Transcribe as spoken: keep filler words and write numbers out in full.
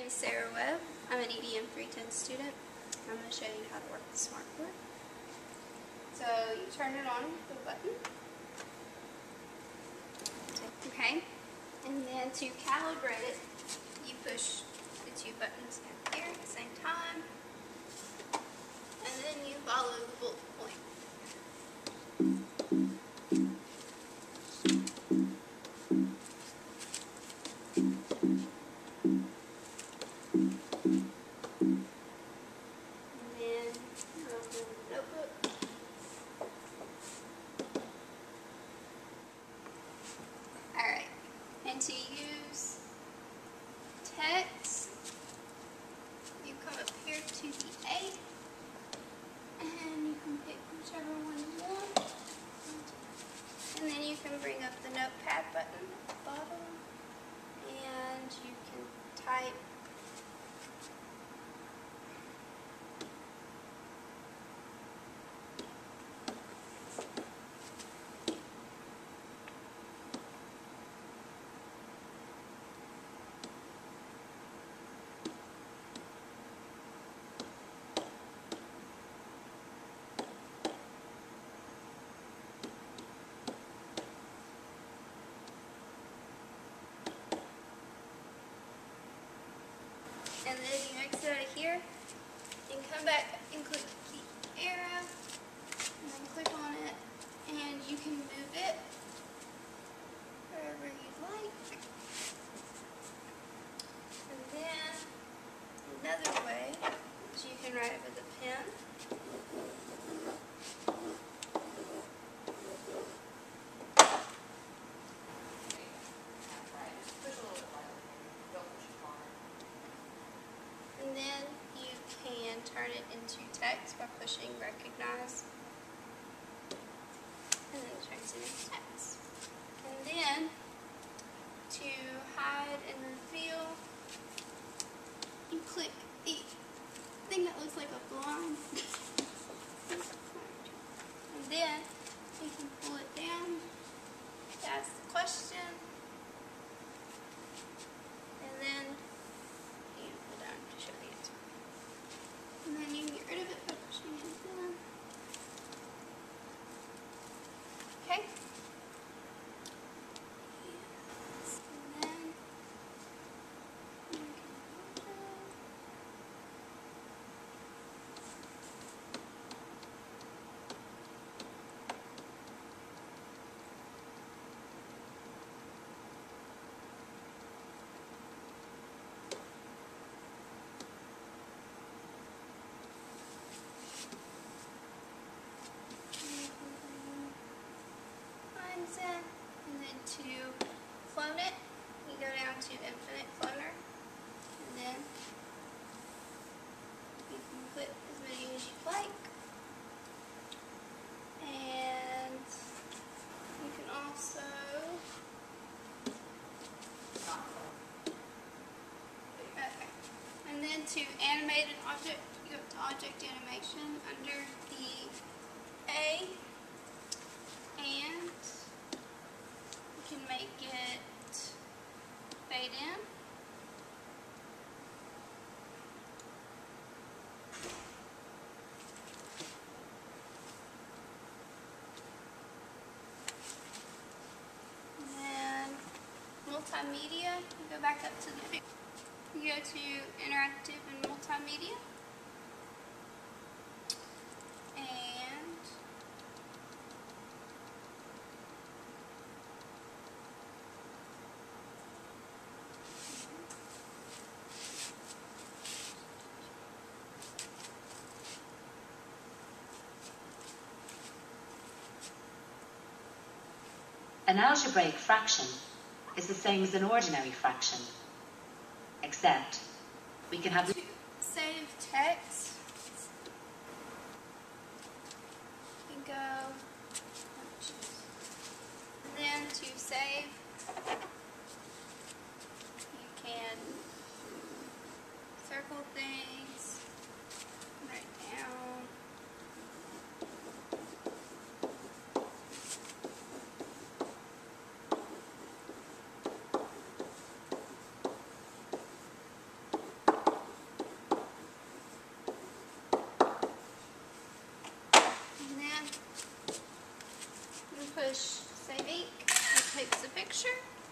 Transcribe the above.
name is Sarah Webb. I'm an E D M three ten student. I'm going to show you how to work the Smartboard. So you turn it on with the button. Okay. And then to calibrate it, you push the two buttons down here at the same time. And then you follow the bullet point. Alright, and to use text, you come up here to the A, and you can pick whichever one you want, and then you can bring up the notepad button at the bottom, and you can type and then you exit out of here and come back and click the arrow and then click on it, and you can move it wherever you'd like. And then another way is you can write it with a pen. And then you can turn it into text by pushing recognize, and then it turns it into text. And then to hide and reveal, you click the thing that looks like a blind, and then you can pull it down to ask the question, and then And then you can get rid of it by pushing it down. Okay? Yes. And then you can hold it. And then to clone it, you go down to infinite cloner, and then you can put as many as you like, and you can also okay. And then to animate an object, you go to object animation under the A, and you can make it fade in. And then multimedia, you go back up to the pic. You go to interactive and multimedia. An algebraic fraction is the same as an ordinary fraction, except we can have... To save text, you go, and then to save, you can circle things, write down, push Save Ink. It takes a picture.